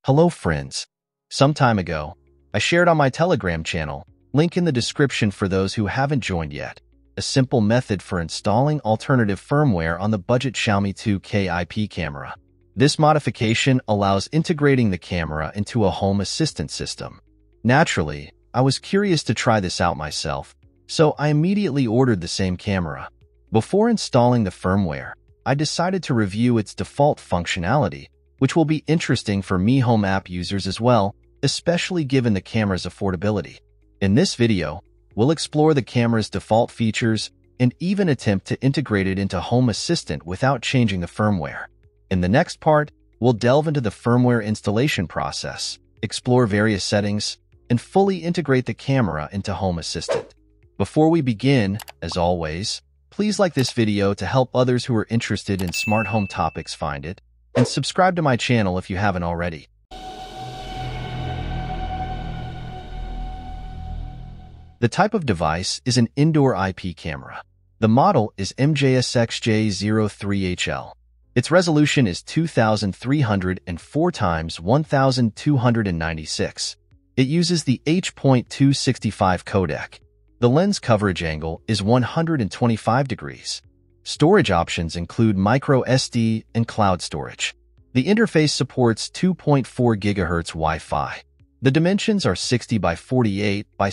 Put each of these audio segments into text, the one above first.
Hello friends. Some time ago, I shared on my Telegram channel, link in the description for those who haven't joined yet, a simple method for installing alternative firmware on the budget Xiaomi 2K IP camera. This modification allows integrating the camera into a home assistant system. Naturally, I was curious to try this out myself, so I immediately ordered the same camera. Before installing the firmware, I decided to review its default functionality, which will be interesting for Mi Home app users as well, especially given the camera's affordability. In this video, we'll explore the camera's default features and even attempt to integrate it into Home Assistant without changing the firmware. In the next part, we'll delve into the firmware installation process, explore various settings, and fully integrate the camera into Home Assistant. Before we begin, as always, please like this video to help others who are interested in smart home topics find it, and subscribe to my channel if you haven't already. The type of device is an indoor IP camera. The model is MJSXJ03HL. Its resolution is 2304 x 1296. It uses the H.265 codec. The lens coverage angle is 125 degrees. Storage options include micro SD and cloud storage. The interface supports 2.4 GHz Wi-Fi. The dimensions are 60 by 48 by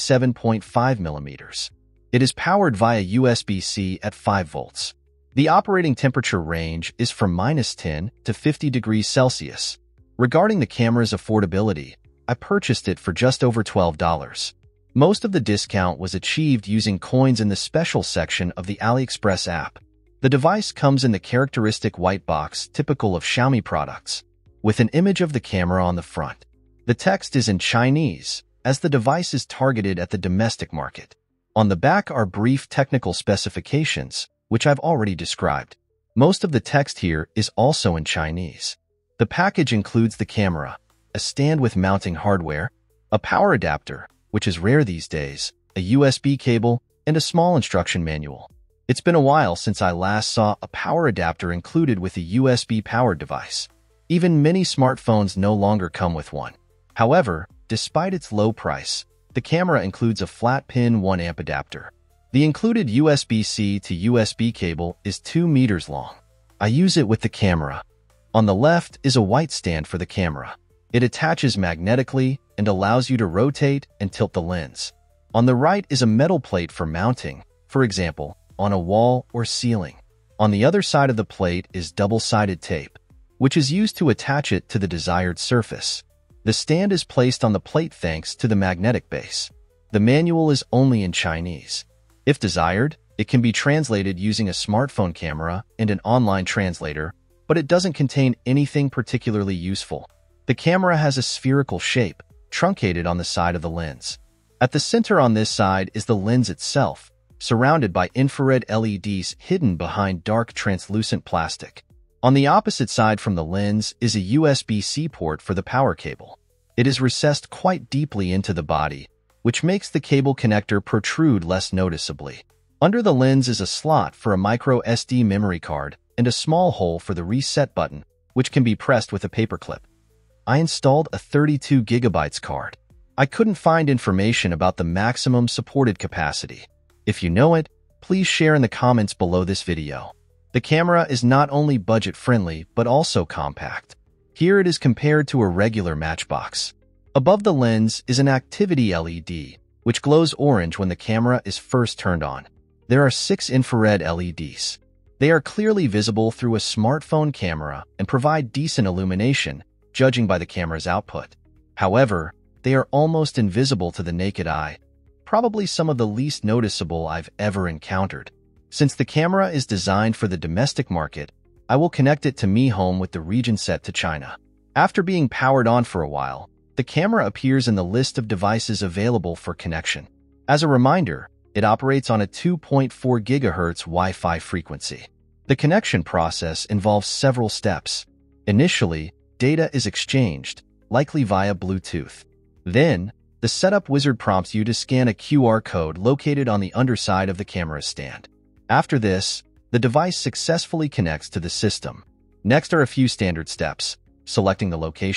67.5 millimeters. It is powered via USB-C at 5 volts. The operating temperature range is from -10 to 50 degrees Celsius. Regarding the camera's affordability, I purchased it for just over $12. Most of the discount was achieved using coins in the special section of the AliExpress app. The device comes in the characteristic white box typical of Xiaomi products, with an image of the camera on the front. The text is in Chinese, as the device is targeted at the domestic market. On the back are brief technical specifications, which I've already described. Most of the text here is also in Chinese. The package includes the camera, a stand with mounting hardware, a power adapter, which is rare these days, a USB cable, and a small instruction manual. It's been a while since I last saw a power adapter included with a USB-powered device. Even many smartphones no longer come with one. However, despite its low price, the camera includes a flat-pin 1A adapter. The included USB-C to USB cable is 2 meters long. I use it with the camera. On the left is a white stand for the camera. It attaches magnetically and allows you to rotate and tilt the lens. On the right is a metal plate for mounting, for example, on a wall or ceiling. On the other side of the plate is double-sided tape, which is used to attach it to the desired surface. The stand is placed on the plate thanks to the magnetic base. The manual is only in Chinese. If desired, it can be translated using a smartphone camera and an online translator, but it doesn't contain anything particularly useful. The camera has a spherical shape, truncated on the side of the lens. At the center on this side is the lens itself, surrounded by infrared LEDs hidden behind dark translucent plastic. On the opposite side from the lens is a USB-C port for the power cable. It is recessed quite deeply into the body, which makes the cable connector protrude less noticeably. Under the lens is a slot for a micro SD memory card and a small hole for the reset button, which can be pressed with a paperclip. I installed a 32 GB card. I couldn't find information about the maximum supported capacity. If you know it, please share in the comments below this video. The camera is not only budget-friendly but also compact. Here it is compared to a regular matchbox. Above the lens is an activity LED, which glows orange when the camera is first turned on. There are 6 infrared LEDs. They are clearly visible through a smartphone camera and provide decent illumination, judging by the camera's output. However, they are almost invisible to the naked eye, probably some of the least noticeable I've ever encountered. Since the camera is designed for the domestic market, I will connect it to Mi Home with the region set to China. After being powered on for a while, the camera appears in the list of devices available for connection. As a reminder, it operates on a 2.4 GHz Wi-Fi frequency. The connection process involves several steps. Initially, data is exchanged, likely via Bluetooth. Then, the setup wizard prompts you to scan a QR code located on the underside of the camera stand. After this, the device successfully connects to the system. Next are a few standard steps: selecting the location,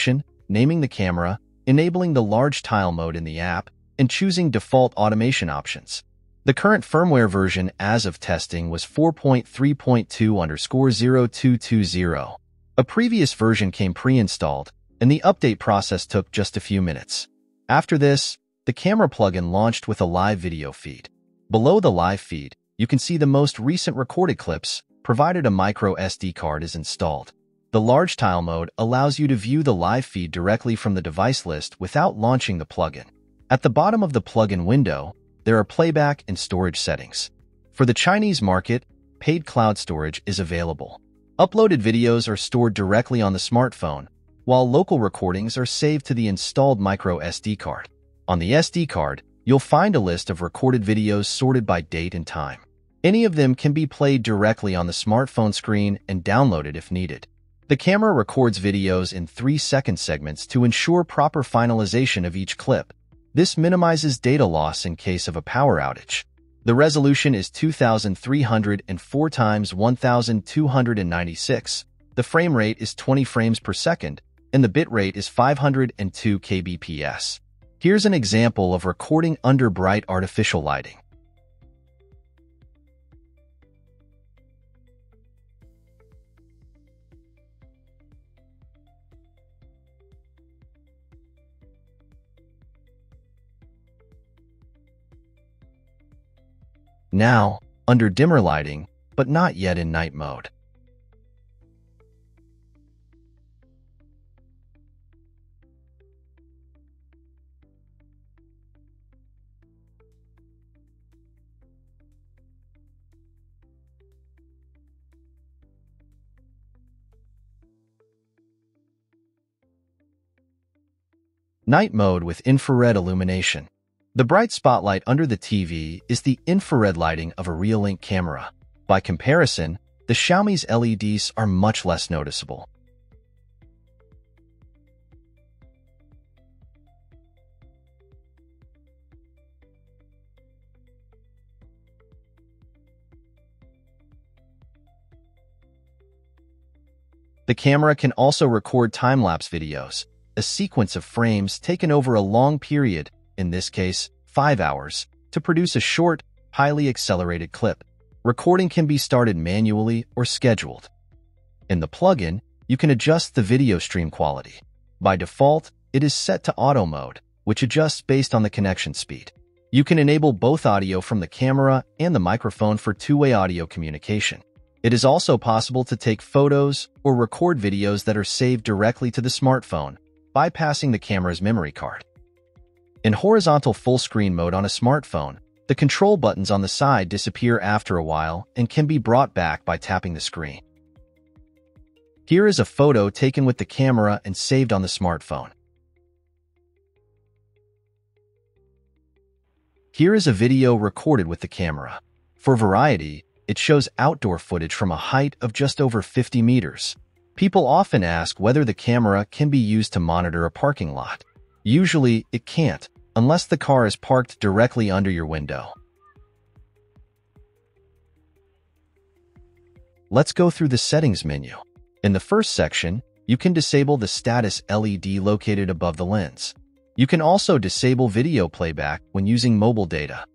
naming the camera, enabling the large tile mode in the app, and choosing default automation options. The current firmware version as of testing was 4.3.2/0220. A previous version came pre-installed, and the update process took just a few minutes. After this, the camera plugin launched with a live video feed. Below the live feed, you can see the most recent recorded clips, provided a micro SD card is installed. The large tile mode allows you to view the live feed directly from the device list without launching the plugin. At the bottom of the plugin window, there are playback and storage settings. For the Chinese market, paid cloud storage is available. Uploaded videos are stored directly on the smartphone, while local recordings are saved to the installed micro SD card. On the SD card, you'll find a list of recorded videos sorted by date and time. Any of them can be played directly on the smartphone screen and downloaded if needed. The camera records videos in 3-second segments to ensure proper finalization of each clip. This minimizes data loss in case of a power outage. The resolution is 2304 x 1296. The frame rate is 20 frames per second, and the bit rate is 502 kbps. Here's an example of recording under bright artificial lighting. Now, under dimmer lighting, but not yet in night mode. Night mode with infrared illumination. The bright spotlight under the TV is the infrared lighting of a Reolink camera. By comparison, the Xiaomi's LEDs are much less noticeable. The camera can also record time-lapse videos, a sequence of frames taken over a long period, in this case, 5 hours, to produce a short, highly accelerated clip. Recording can be started manually or scheduled. In the plugin, you can adjust the video stream quality. By default, it is set to auto mode, which adjusts based on the connection speed. You can enable both audio from the camera and the microphone for two-way audio communication. It is also possible to take photos or record videos that are saved directly to the smartphone, bypassing the camera's memory card. In horizontal full-screen mode on a smartphone, the control buttons on the side disappear after a while and can be brought back by tapping the screen. Here is a photo taken with the camera and saved on the smartphone. Here is a video recorded with the camera. For variety, it shows outdoor footage from a height of just over 50 meters. People often ask whether the camera can be used to monitor a parking lot. Usually, it can't, unless the car is parked directly under your window. Let's go through the settings menu. In the first section, you can disable the status LED located above the lens. You can also disable video playback when using mobile data.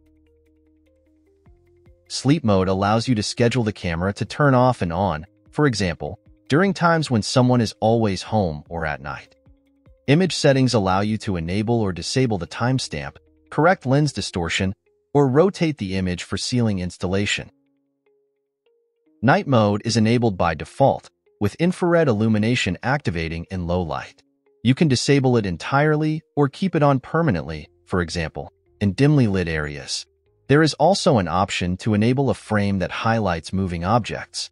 Sleep mode allows you to schedule the camera to turn off and on, for example, during times when someone is always home or at night. Image settings allow you to enable or disable the timestamp, correct lens distortion, or rotate the image for ceiling installation. Night mode is enabled by default, with infrared illumination activating in low light. You can disable it entirely or keep it on permanently, for example, in dimly lit areas. There is also an option to enable a frame that highlights moving objects.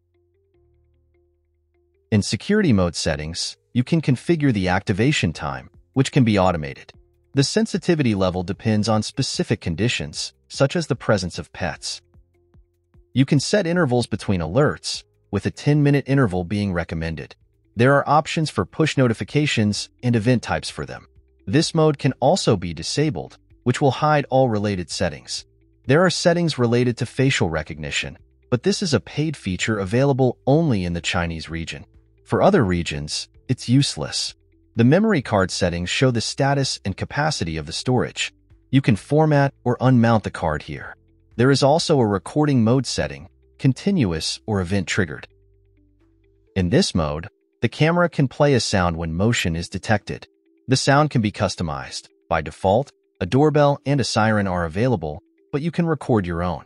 In security mode settings, you can configure the activation time, which can be automated. The sensitivity level depends on specific conditions, such as the presence of pets. You can set intervals between alerts, with a 10-minute interval being recommended. There are options for push notifications and event types for them. This mode can also be disabled, which will hide all related settings. There are settings related to facial recognition, but this is a paid feature available only in the Chinese region. For other regions, it's useless. The memory card settings show the status and capacity of the storage. You can format or unmount the card here. There is also a recording mode setting, continuous or event-triggered. In this mode, the camera can play a sound when motion is detected. The sound can be customized. By default, a doorbell and a siren are available, but you can record your own.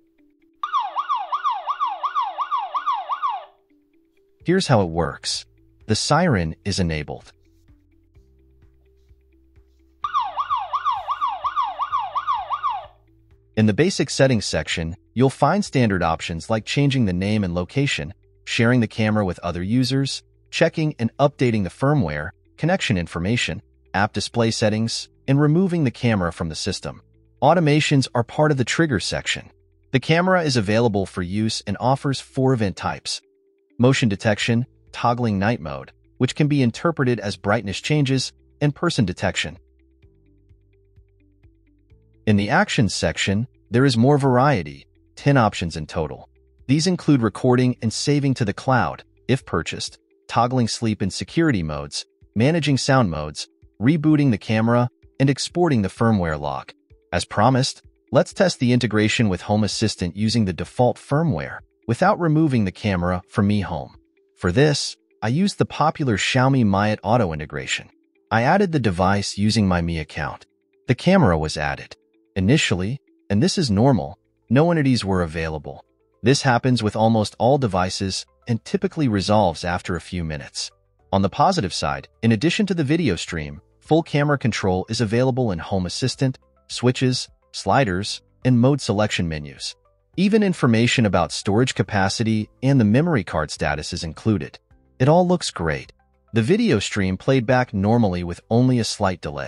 Here's how it works. The siren is enabled. In the basic settings section, you'll find standard options like changing the name and location, sharing the camera with other users, checking and updating the firmware, connection information, app display settings, and removing the camera from the system. Automations are part of the trigger section. The camera is available for use and offers 4 event types: motion detection, toggling night mode, which can be interpreted as brightness changes, and person detection. In the actions section, there is more variety, 10 options in total. These include recording and saving to the cloud, if purchased, toggling sleep and security modes, managing sound modes, rebooting the camera, and exporting the firmware log. As promised, let's test the integration with Home Assistant using the default firmware without removing the camera from Mi Home. For this, I used the popular Xiaomi Miyot Auto integration. I added the device using my Mi account. The camera was added. Initially, and this is normal, no entities were available. This happens with almost all devices and typically resolves after a few minutes. On the positive side, in addition to the video stream, full camera control is available in Home Assistant, switches, sliders, and mode selection menus. Even information about storage capacity and the memory card status is included. It all looks great. The video stream played back normally with only a slight delay.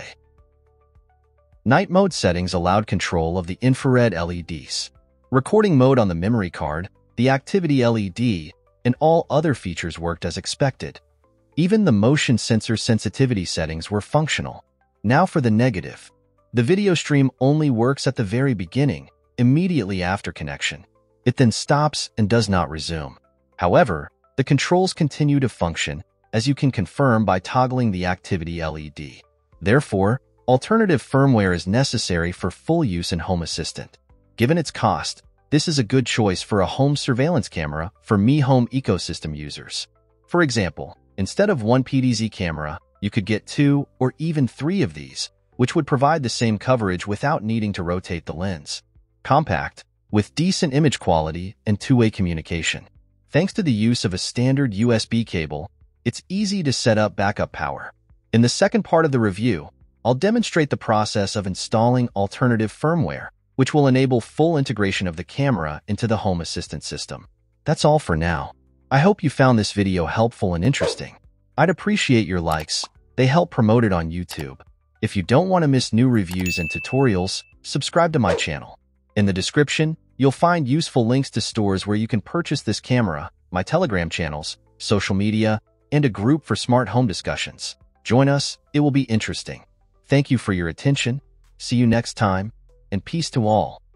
Night mode settings allowed control of the infrared LEDs. Recording mode on the memory card, the activity LED, and all other features worked as expected. Even the motion sensor sensitivity settings were functional. Now for the negative. The video stream only works at the very beginning, immediately after connection. It then stops and does not resume. However, the controls continue to function, as you can confirm by toggling the activity LED. Therefore, alternative firmware is necessary for full use in Home Assistant. Given its cost, this is a good choice for a home surveillance camera for Mi Home ecosystem users. For example, instead of one PDZ camera, you could get 2 or even 3 of these, which would provide the same coverage without needing to rotate the lens. Compact, with decent image quality and two-way communication. Thanks to the use of a standard USB cable, it's easy to set up backup power. In the second part of the review, I'll demonstrate the process of installing alternative firmware, which will enable full integration of the camera into the Home Assistant system. That's all for now. I hope you found this video helpful and interesting. I'd appreciate your likes. They help promote it on YouTube. If you don't want to miss new reviews and tutorials, subscribe to my channel. In the description, you'll find useful links to stores where you can purchase this camera, my Telegram channels, social media, and a group for smart home discussions. Join us, it will be interesting. Thank you for your attention. See you next time, and peace to all.